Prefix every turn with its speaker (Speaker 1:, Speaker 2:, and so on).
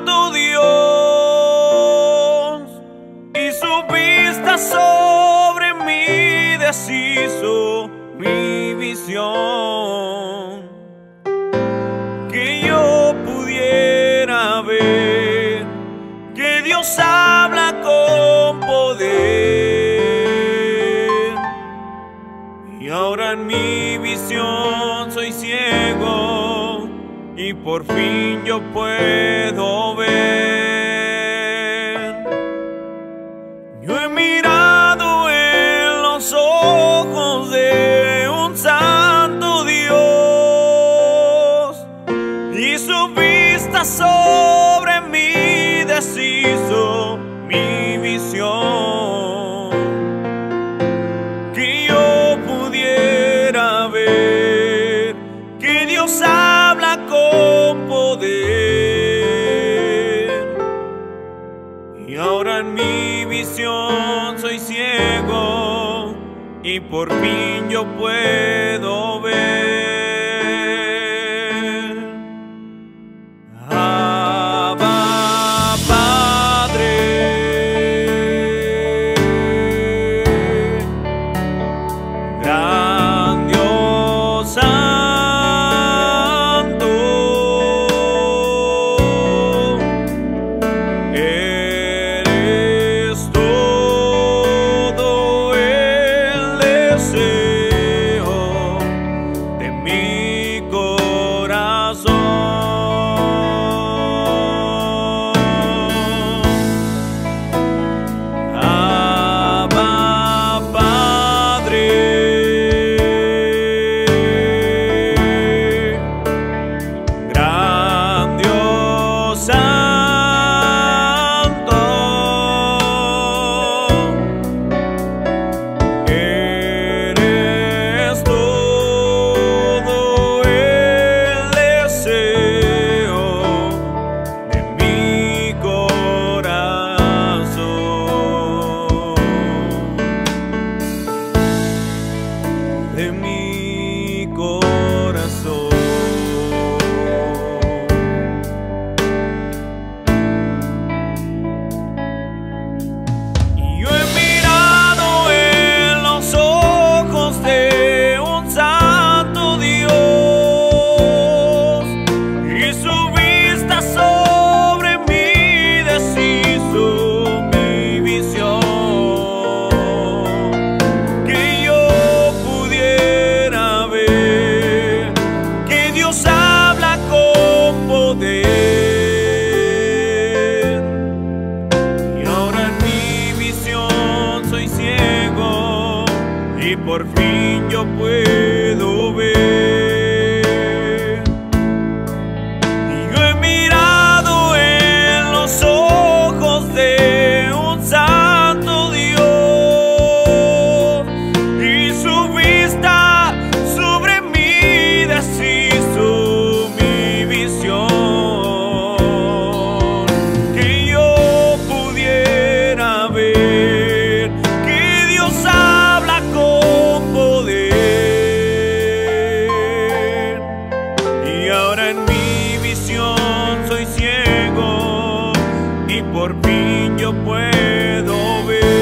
Speaker 1: santo Dios, y su vista sobre mí deshizo mi visión, que yo pudiera ver que Dios habla con poder. Y ahora en mi visión soy ciego y por fin yo puedo ver. Yo he mirado en los ojos de un santo Dios, y su vista sobre mí deshizo mi visión, que yo pudiera ver que Dios habla con poder. Y ahora en mi visión soy ciego y por fin yo puedo ver. Abba, Padre, gran Dios santo, eres todo el deseo de mi corazón. Abba, Padre, gran Dios santo, eres todo el deseo de mi corazón, de mi corazón. Y yo he mirado en los ojos de un santo Dios, y su vista sobre mí deshizo mi visión, que yo pudiera ver que Dios habla con poder. Y ahora en mi visión soy ciego y por fin yo puedo ver. Y yo he mirado en los ojos de un santo Dios, y su vista sobre mí deshizo mi visión, que yo pudiera ver que Dios habla con poder. Y ahora en mi visión soy ciego y por fin yo puedo ver.